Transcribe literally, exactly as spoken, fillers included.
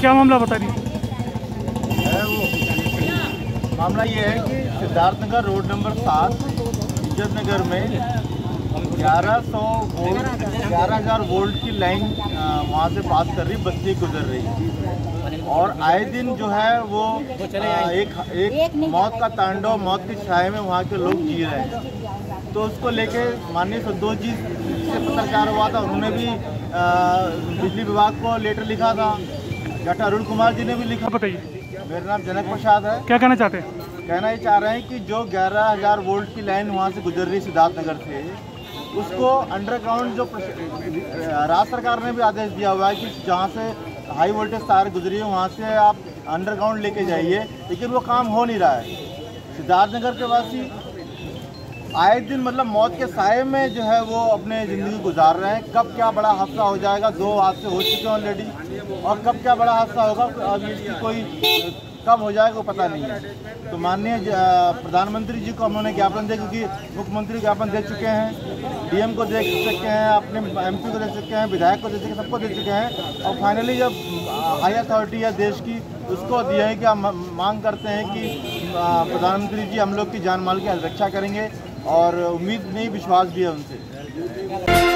क्या मामला बता रही है? वो मामला ये है कि सिद्धार्थनगर रोड नंबर सात इज्जत नगर में ग्यारह सौ वोल्ट ग्यारह हज़ार वोल्ट की लाइन वहाँ से पास कर रही, बस्ती गुजर रही, और आए दिन जो है वो आ, एक एक मौत का तांडव, मौत की छाया में वहाँ के लोग जी रहे हैं। तो उसको लेके माननीय संतोष जी से पत्रकार हुआ था, उन्होंने भी आ, बिजली विभाग को लेटर लिखा था, डॉक्टर अरुण कुमार जी ने भी लिखा। बताइए। मेरा नाम जनक प्रसाद है। क्या कहना चाहते हैं? कहना ये चाह रहे हैं कि जो ग्यारह हज़ार वोल्ट की लाइन वहाँ से गुजर रही सिद्धार्थनगर से, उसको अंडरग्राउंड जो राज्य सरकार ने भी आदेश दिया हुआ है कि जहाँ से हाई वोल्टेज तार गुजरी है वहाँ से आप अंडरग्राउंड लेके जाइए, लेकिन वो काम हो नहीं रहा है। सिद्धार्थनगर के वासी आए दिन मतलब मौत के साए में जो है वो अपने ज़िंदगी गुजार रहे हैं। कब क्या बड़ा हादसा हो जाएगा, दो हादसे हो चुके हैं ऑलरेडी, और कब क्या बड़ा हादसा होगा अब इसकी कोई कब हो जाएगा वो पता नहीं है। तो माननीय प्रधानमंत्री जी को हमने ज्ञापन दिया, क्योंकि मुख्यमंत्री ज्ञापन दे चुके हैं, डीएम को दे चुके हैं, अपने एमपी को दे चुके हैं, विधायक को दे चुके हैं, सबको दे चुके हैं, और फाइनली जब हाई अथॉरिटी है देश की उसको दिया है कि हम मांग करते हैं कि प्रधानमंत्री जी हम लोग की जान माल की रक्षा करेंगे, और उम्मीद नहीं विश्वास भी है उनसे।